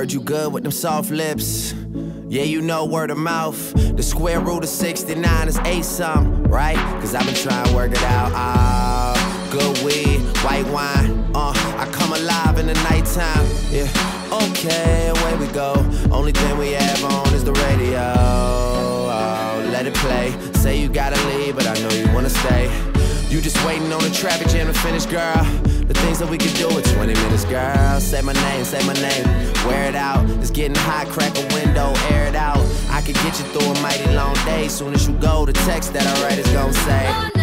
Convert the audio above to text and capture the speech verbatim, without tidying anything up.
heard you good with them soft lips. Yeah, you know word of mouth. The square root of sixty-nine is eight something, right? Cause I've been trying to work it out. Ah, good weed, white wine. Uh, I come alive in the nighttime. Yeah, okay, away we go. Only thing we have on is the radio. Oh, let it play. Say you gotta leave, but I know you wanna stay. You just waiting on the traffic jam to finish, girl. The things that we could do in twenty minutes, girl. Say my name, say my name. Wear it out. It's getting hot, crack a window, air it out. I could get you through a mighty long day. Soon as you go, the text that I write is gonna say